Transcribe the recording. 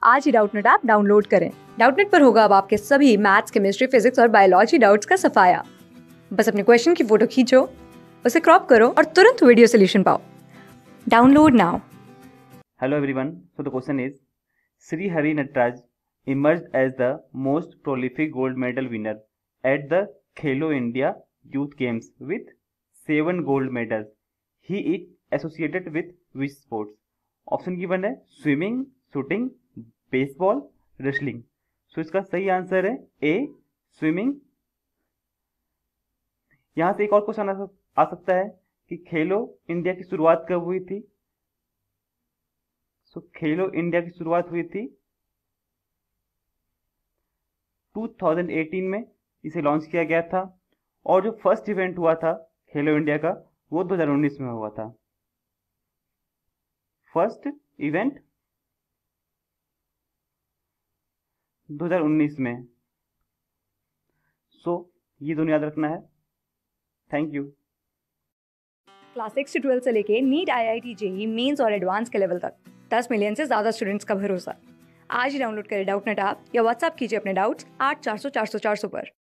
आज ही Doubtnut app download करें। डाउटनेट पर होगा अब आपके सभी मैथ्स, केमिस्ट्री, फिजिक्स और बायोलॉजी डाउट्स का सफाया। बस अपने क्वेश्चन की फोटो खींचो, उसे क्रॉप करो और तुरंत वीडियो सोल्यूशन पाओ। Download now. Hello everyone. So the question is, Sri Hari Nataraj emerged as the most prolific gold medal winner at the Khelo India Youth Games with 7 gold medals. He is associated with which sports? Option given है swimming, shooting, baseball, wrestling. So इसका सही answer है ए, swimming. यहां से एक और question आ सकता है कि खेलो इंडिया की शुरुआत कब हुई थी। खेलो इंडिया की शुरुआत हुई थी 2018 में, इसे लॉन्च किया गया था। और जो फर्स्ट इवेंट हुआ था खेलो इंडिया का वो 2019 में हुआ था। फर्स्ट इवेंट 2019 में। ये दोनों याद रखना है। Thank you. क्लास 6 से 12 से लेके नीट, IIT, JEE मेंस और एडवांस के लेवल तक 10 मिलियन से ज्यादा स्टूडेंट्स का भरोसा। आज ही डाउनलोड करें डाउटनेट ऐप या व्हाट्सएप कीजिए अपने डाउट्स 8400 400 400 पर।